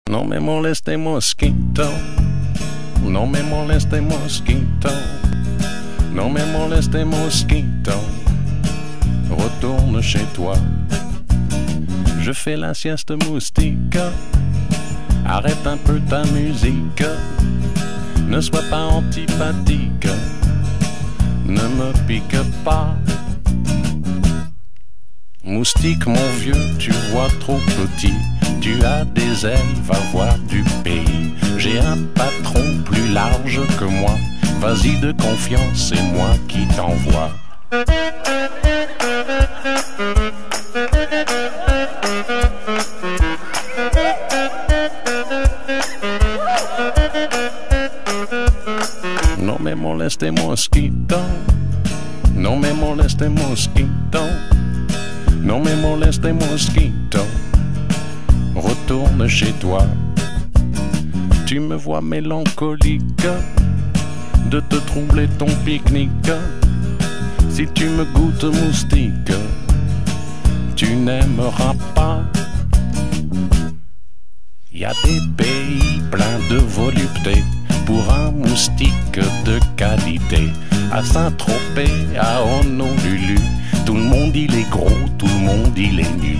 No me moleste mosquito, no me moleste mosquito, no me moleste mosquito, retourne chez toi. Je fais la sieste moustique, arrête un peu ta musique, ne sois pas antipathique, ne me pique pas. Moustique mon vieux, tu vois trop petit, tu as des ailes, va voir du pays. J'ai un patron plus large que moi, vas-y de confiance, c'est moi qui t'envoie. No me moleste mosquito, no me moleste mosquito, no me moleste mosquito, retourne chez toi. Tu me vois mélancolique de te troubler ton pique-nique. Si tu me goûtes moustique, tu n'aimeras pas. Y a des pays pleins de volupté pour un moustique de qualité. À Saint-Tropez, à Honolulu, tout le monde il est gros, tout le monde il est nu.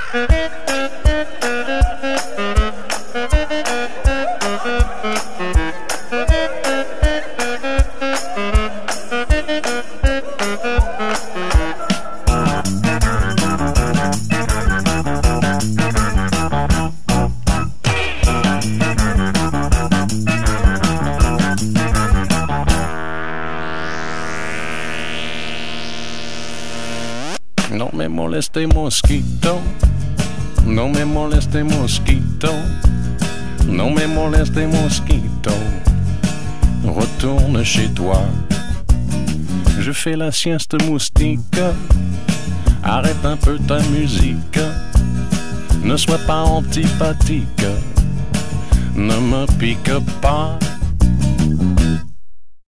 No me moleste mosquito, no me moleste mosquito, no me moleste mosquito, retourne chez toi. Je fais la sieste moustique, arrête un peu ta musique, ne sois pas antipathique, ne me pique pas.